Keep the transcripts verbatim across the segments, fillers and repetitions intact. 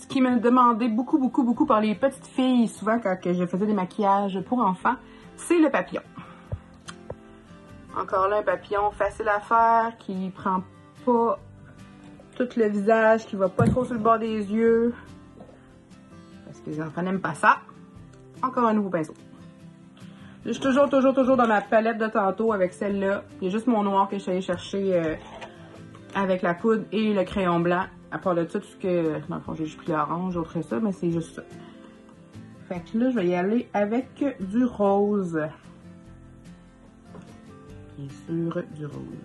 qui me demandait beaucoup, beaucoup, beaucoup par les petites filles, souvent quand que je faisais des maquillages pour enfants, c'est le papillon. Encore là, un papillon facile à faire, qui prend pas tout le visage, qui va pas trop sur le bord des yeux, parce que les enfants n'aiment pas ça. Encore un nouveau pinceau. Je suis toujours, toujours, toujours dans ma palette de tantôt avec celle-là. Il y a juste mon noir que je suis allée chercher euh, avec la poudre et le crayon blanc. À part de ça, tout ce que... Dans le fond, j'ai juste pris l'orange, autre ça, mais c'est juste ça. Fait que là, je vais y aller avec du rose. Bien sûr, du rose.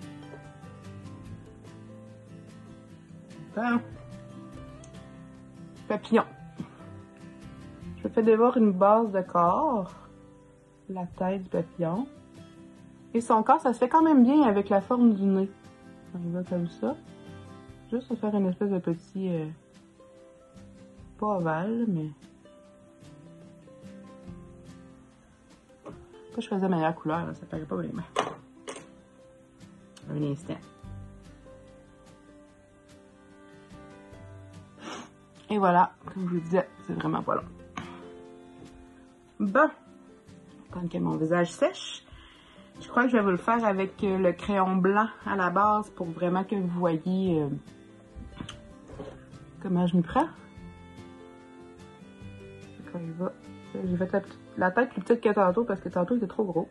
Bon. Papillon. Je fais devoir une base de corps. La tête du papillon. Et son corps, ça se fait quand même bien avec la forme du nez. On va comme ça. Juste faire une espèce de petit... Euh, pas ovale, mais... Pourquoi je faisais la meilleure couleur, là, ça paraît pas vraiment. Un instant. Et voilà, comme je vous disais, c'est vraiment pas long. Bon, quand que mon visage sèche, je crois que je vais vous le faire avec le crayon blanc à la base pour vraiment que vous voyez euh, comment je m'y prends. Quand il va. J'ai fait la, la tête plus petite que tantôt parce que tantôt il était trop gros.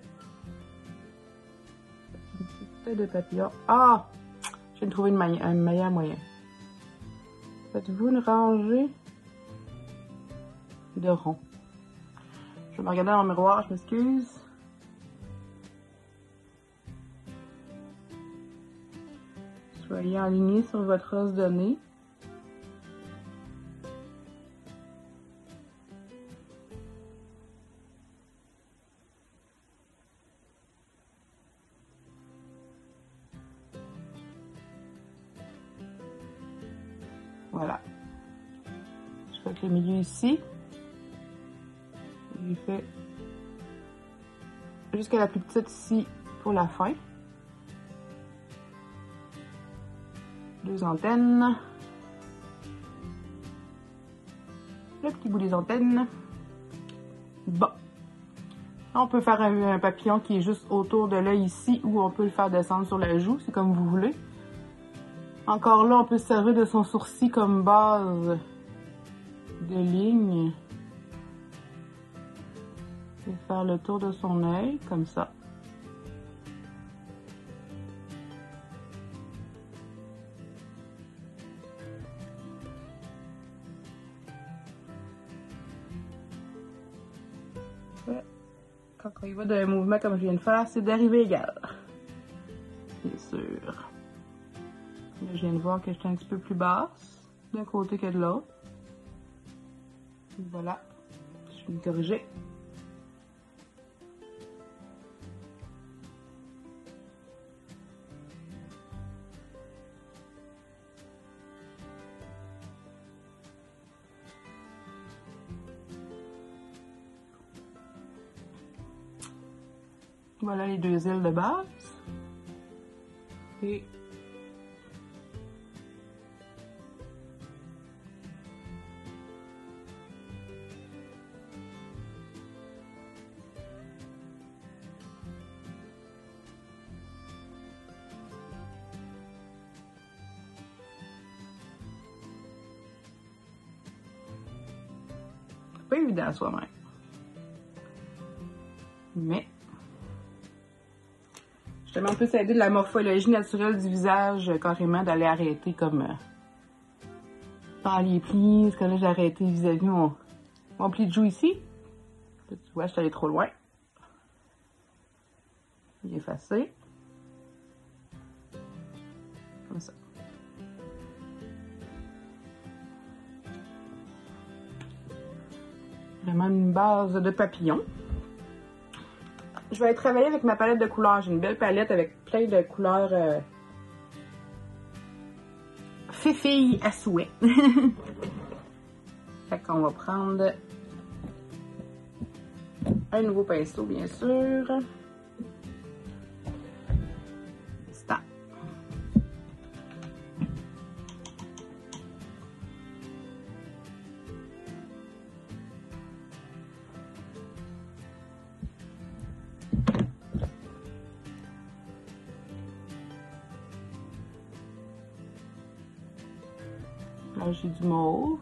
Une petite tête de papillon. Ah! Je viens de trouver une maille, un meilleur moyen. Faites-vous une rangée de ronds. Je vais me regarder dans le miroir, je m'excuse. Soyez alignés sur votre os de nez. Voilà. Je fais avec le milieu ici. Je fais jusqu'à la plus petite ici pour la fin. Deux antennes. Le petit bout des antennes. Bon. On peut faire un, un papillon qui est juste autour de l'œil ici ou on peut le faire descendre sur la joue, c'est comme vous voulez. Encore là, on peut se servir de son sourcil comme base de ligne. Et faire le tour de son œil, comme ça. Et quand on y va d'un mouvement comme je viens de faire, c'est d'arriver égal. Bien sûr. Là, je viens de voir que je suis un petit peu plus basse d'un côté que de l'autre. Voilà. Je vais me corriger. Voilà les deux ailes de base. Et pas évident à soi-même. Mais justement, on peut s'aider de la morphologie naturelle du visage, euh, carrément d'aller arrêter comme euh, par les plis, parce que là j'ai arrêté vis-à-vis mon, mon pli de joue ici. Là, tu vois, je suis allée trop loin. Il est effacé. Comme ça. Vraiment une base de papillon. Je vais aller travailler avec ma palette de couleurs. J'ai une belle palette avec plein de couleurs euh, fifilles à souhait. Fait qu'on va prendre un nouveau pinceau, bien sûr. Stop. Là, j'ai du mauve.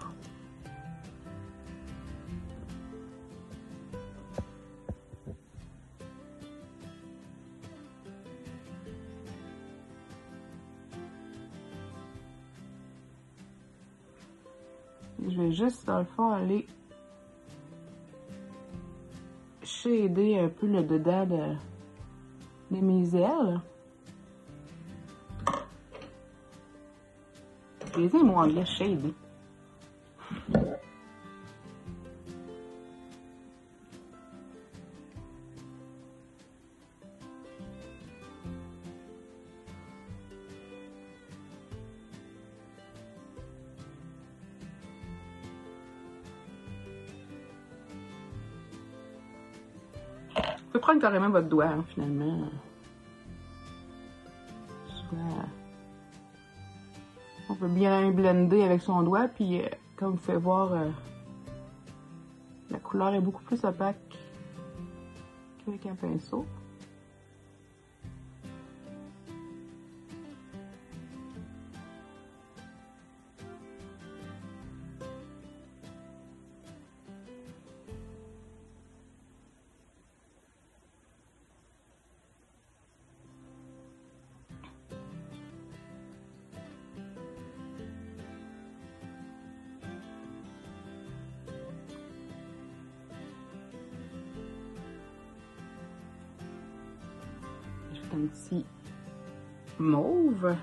Je vais juste, dans le fond, aller shader un peu le dedans de, de mes ailes. Je les ai, moi, en anglais, shader. Vous pouvez prendre carrément votre doigt, hein, finalement. Souvent, on peut bien blender avec son doigt, puis euh, comme vous pouvez voir, euh, la couleur est beaucoup plus opaque qu'avec un pinceau. Un petit mauve.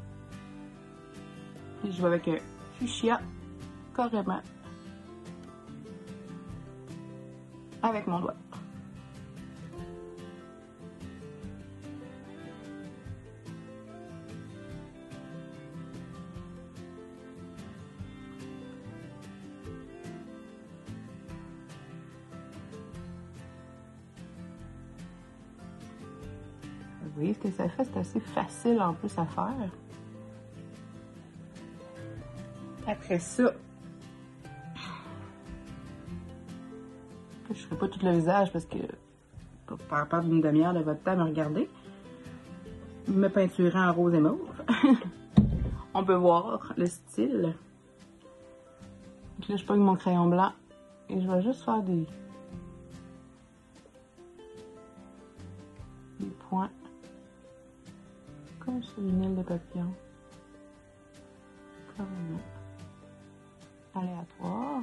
Puis je vais avec un fuchsia carrément avec mon doigt. Vous voyez ce que ça fait? C'est assez facile en plus à faire. Après ça, je ne ferai pas tout le visage parce que pour faire perdre une demi-heure de votre temps à me regarder. Me peinturer en rose et mauve. On peut voir le style. Donc là, je pogne mon crayon blanc et je vais juste faire des, des points. Comme sur une aile de papillon. Carrément. Aléatoire.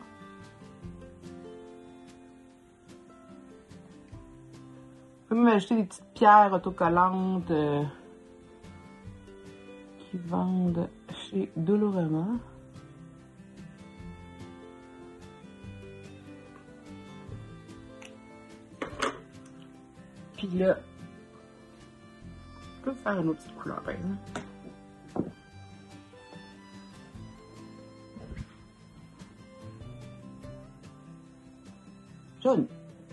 Vous pouvez même ajouter des petites pierres autocollantes euh, qui vendent chez Dolorama. Puis là, je peux faire une autre petite couleur, par exemple. Jaune.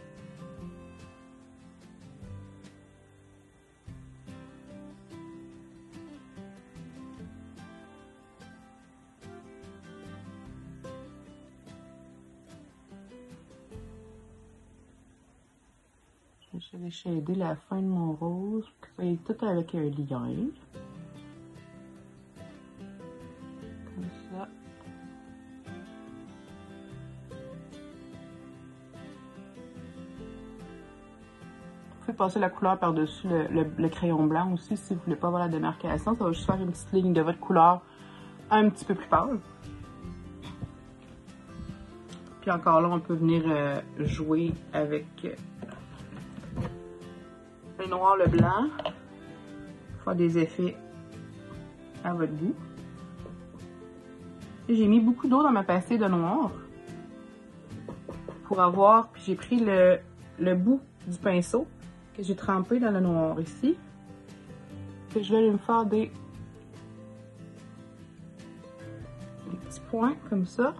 Je vais shader la fin de mon rose pour que ça aille tout avec un lien. Comme ça. Vous pouvez passer la couleur par-dessus le, le, le crayon blanc aussi si vous voulez pas avoir la démarcation. Ça va juste faire une petite ligne de votre couleur un petit peu plus pâle. Puis encore là, on peut venir euh, jouer avec euh, le noir, le blanc, faire des effets à votre goût. J'ai mis beaucoup d'eau dans ma pastille de noir pour avoir, puis j'ai pris le, le bout du pinceau que j'ai trempé dans le noir ici. Puis je vais aller me faire des, des petits points comme ça.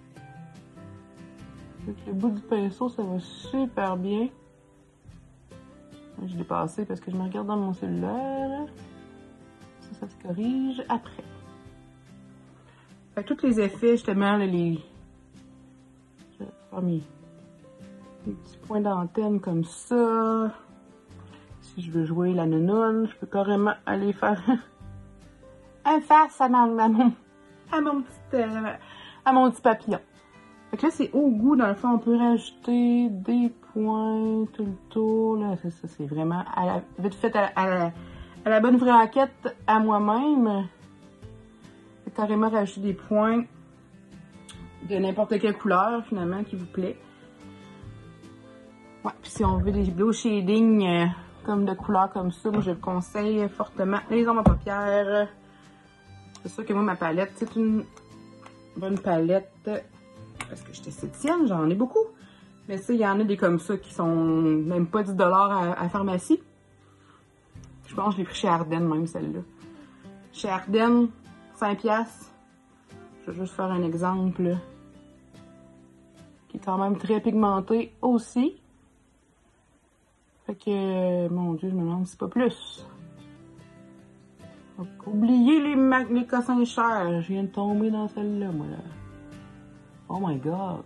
Avec le bout du pinceau, ça va super bien. Je l'ai passé parce que je me regarde dans mon cellulaire. Ça, ça se corrige après. Fait que tous les effets, justement, là, les... Je vais faire mes... des petits points d'antenne comme ça. Si je veux jouer la nounoune, je peux carrément aller faire un face à ma, ma, à mon petit, euh, à mon petit papillon. Fait que là, c'est au goût. Dans le fond, on peut rajouter des points tout le tour. Là, ça, ça c'est vraiment à la, vite fait à, à, la, à la bonne franquette à moi-même. J'ai carrément rajouter des points de n'importe quelle couleur, finalement, qui vous plaît. Ouais, puis si on veut des glow shading euh, comme de couleurs comme ça, moi je le conseille fortement. Les ombres à paupières. C'est sûr que moi, ma palette, c'est une bonne palette. Parce que j'étais esthéticienne, j'en ai beaucoup. Mais ça, il y en a des comme ça qui sont même pas dix dollars à, à pharmacie. Je pense que je l'ai pris chez Ardennes, même celle-là. Chez Ardennes, cinq piastres. Je vais juste faire un exemple. Qui est quand même très pigmenté aussi. Fait que, mon Dieu, je me demande si c'est pas plus. Donc, oubliez les, les cossins chers. Je viens de tomber dans celle-là, moi, là. Oh my god.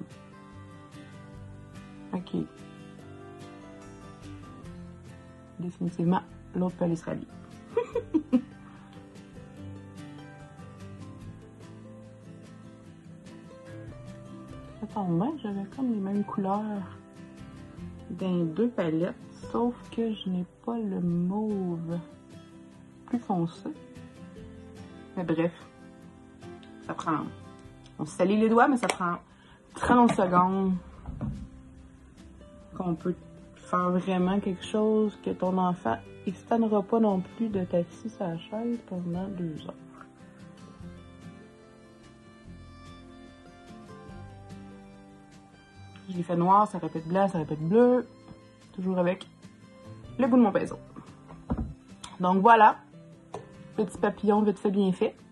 Ok. Définitivement, l'autre peut aller se rhabiller. Ça tombe bien, j'avais comme les mêmes couleurs dans les deux palettes, sauf que je n'ai pas le mauve plus foncé. Mais bref, ça prend... On se salit les doigts, mais ça prend trente secondes qu'on peut faire vraiment quelque chose que ton enfant ne stannera pas non plus de t'assis sur la chaise pendant deux heures. Je l'ai fait noir, ça répète blanc, ça répète bleu. Toujours avec le bout de mon pinceau. Donc voilà, petit papillon vite fait bien fait.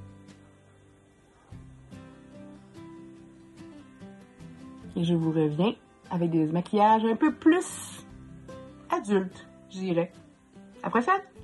Et je vous reviens avec des maquillages un peu plus adultes, je dirais. À la prochaine!